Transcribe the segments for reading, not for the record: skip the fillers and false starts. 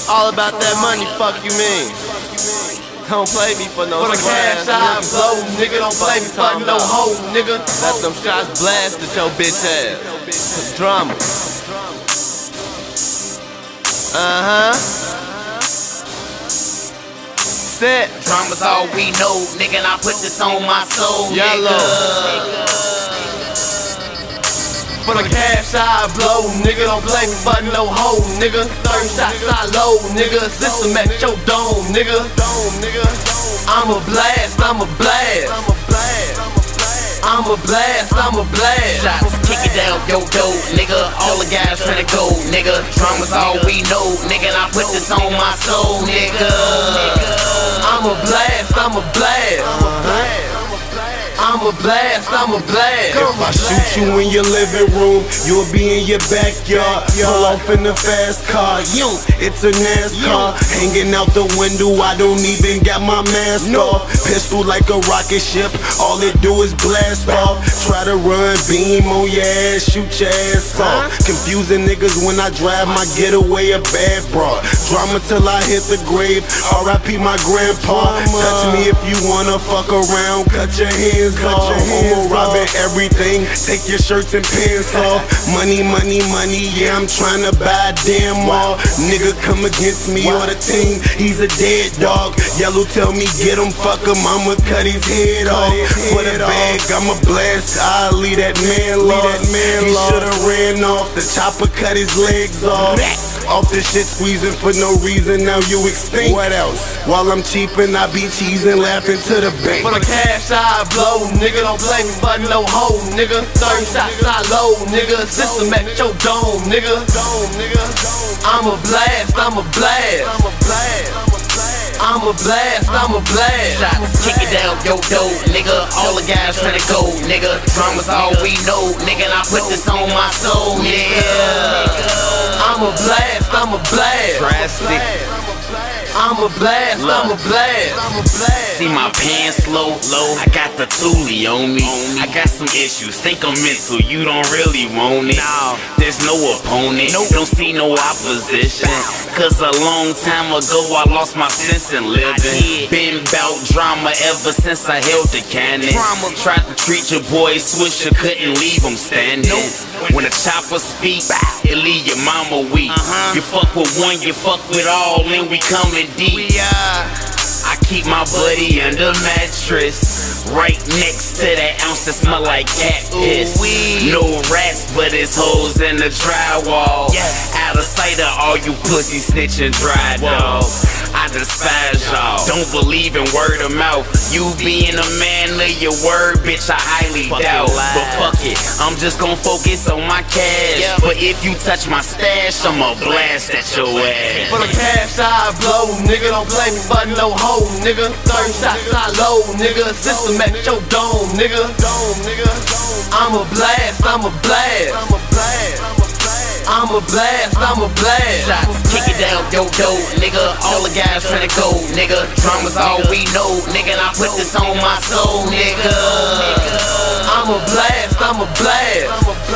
All about that money, fuck you mean? Don't play me for no cash I blow, nigga. Don't play me for no hoe, nigga. Let them shots blast at your bitch ass. Drama. Set. Drama's all we know, nigga, and I put this on my soul, Yellow. For the cash I blow, nigga, don't play me for no hoe, nigga. 30 shots I load, nigga. System at your dome, nigga. I'm a blast, I'm a blast. I'm a blast, I'm a blast. Shots kick it down, yo, nigga. All the guys tryna go, nigga. Drama's all we know, nigga, and I put this on my soul, nigga. I'm a blast, I'm a blast. I'm a blast, I'm a blast. If I shoot you in your living room, you'll be in your backyard. Pull off in a fast car, it's a NASCAR. Hanging out the window, I don't even got my mask off. Pistol like a rocket ship, all it do is blast off. Try to run, beam on your ass, shoot your ass off. Confusing niggas when I drive my getaway a bad broad. Drama till I hit the grave, R.I.P. my grandpa. Touch me if you wanna fuck around, cut your hands off. Homo robbing everything, take your shirts and pants off. Money, money, money, yeah, I'm tryna buy a damn mall. Nigga come against me or the team, he's a dead dog. Yellow tell me get him, fuck him, I'ma cut his head off. For the bag, I'ma blast, I'll leave that man lost. He should've ran off, the chopper cut his legs off. Off this shit squeezing for no reason, now you extinct. What else? While I'm cheapin', I be cheesing, laughing to the bank. For the cash I blow, nigga, don't play me for no hoe, nigga. 30 shots I load, nigga. System at your dome, nigga. I'm a blast, I'm a blast. I'm a blast, I'm a blast. Shots kick it down, yo, nigga. All the guys tryna go, nigga. Drama's all we know, nigga, and I put this on my soul, nigga. I'm a blast, I'm a blast. Drastic. I'm a blast, I'm a blast. See my pants low, I got the Thule on me. I got some issues, think I'm mental, you don't really want it. There's no opponent, don't see no opposition. Cause a long time ago I lost my sense in living. Been bout drama ever since I held the cannon. Tried to treat your boy Swisher, couldn't leave him standing. When a chopper speak, it leave your mama weak. You fuck with one, you fuck with all, and we coming deep. I keep my buddy under mattress, right next to that ounce that smell like cat piss. No rats, but it's holes in the drywall. Out of sight of all you pussy snitching dry dog. I despise y'all, don't believe in word of mouth. You being a man of your word, bitch, I highly doubt. But fuck it, I'm just gon' focus on my cash. But if you touch my stash, I'ma blast at your ass. For the cash I blow, nigga, don't play me for no hoe, nigga. 30 shots I load, nigga. System at your dome, nigga. I'm a blast, I'm a blast. I'm a blast, I'm a blast. Shots kick it down, yo, nigga. All the guys tryna go, nigga. Drama's all we know, nigga, and I put this on my soul, nigga. I'm a blast, I'm a blast.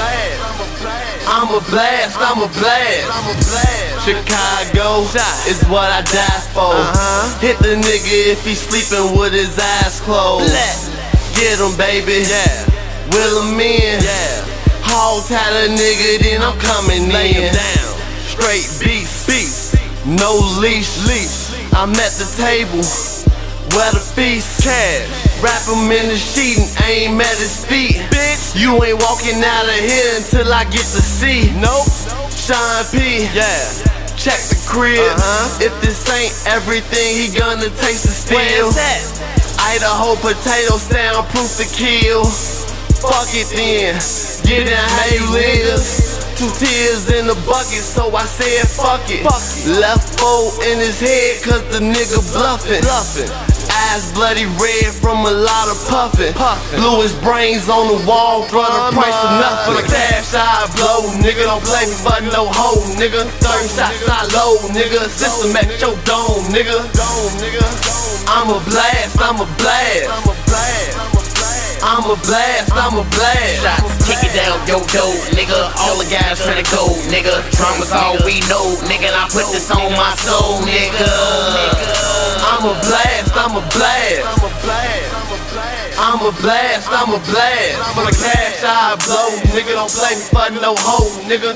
I'm a blast, I'm a blast. Chicago is what I die for. Hit the nigga if he sleeping with his eyes closed. Get him, baby. Will him in. Hold tight a nigga, then I'm coming in. Straight beast, no leash. I'm at the table, where the feast. Wrap him in the sheet and aim at his feet. Bitch, you ain't walking out of here until I get to see. Sean P. Check the crib. If this ain't everything, he gonna taste the steel. Idaho potato soundproof to kill. Fuck it then, get in how you live. 2 tears in the bucket, so I said fuck it. Left foot in his head, cause the nigga bluffing. Eyes bloody red from a lot of puffing. Blew his brains on the wall, throw the price of nothing. For the cash I blow, nigga, don't play me for no hoe, nigga. 30 shots I load, nigga. System at your dome, nigga. I'm a blast, I'm a blast. I'm a blast, I'm a blast. Shots, kick it down, yo, nigga. All the guys tryna go, nigga. Drama's all we know, nigga. And I put this on my soul, nigga. I'm a blast, I'm a blast. I'm a blast, I'm a blast. For the cash I blow, nigga, don't play me for no hoe, nigga.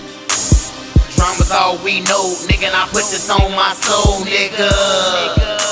Drama's all we know, nigga. And I put this on my soul, nigga.